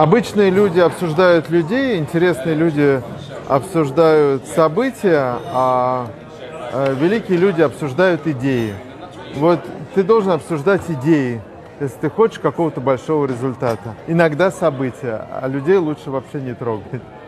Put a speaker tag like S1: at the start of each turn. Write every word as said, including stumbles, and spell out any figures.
S1: Обычные люди обсуждают людей, интересные люди обсуждают события, а великие люди обсуждают идеи. Вот ты должен обсуждать идеи, если ты хочешь какого-то большого результата. Иногда события, а людей лучше вообще не трогать.